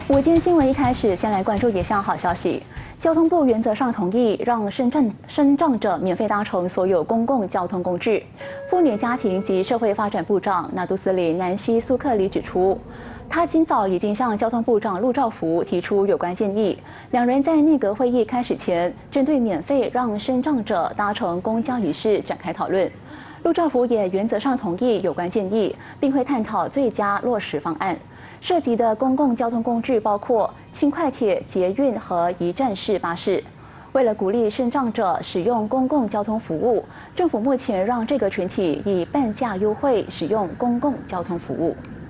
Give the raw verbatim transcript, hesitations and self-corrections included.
午间新闻一开始，先来关注一项好消息。交通部原则上同意让身障身障者免费搭乘所有公共交通工具。妇女家庭及社会发展部长纳杜斯里南希苏克里指出，他今早已经向交通部长陆兆福提出有关建议。两人在内阁会议开始前，针对免费让身障者搭乘公交一事展开讨论。陆兆福也原则上同意有关建议，并会探讨最佳落实方案。涉及的公共交通工具包括轻快铁、捷运和一站式巴士。为了鼓励身障者使用公共交通服务，政府目前让这个群体以半价优惠使用公共交通服务。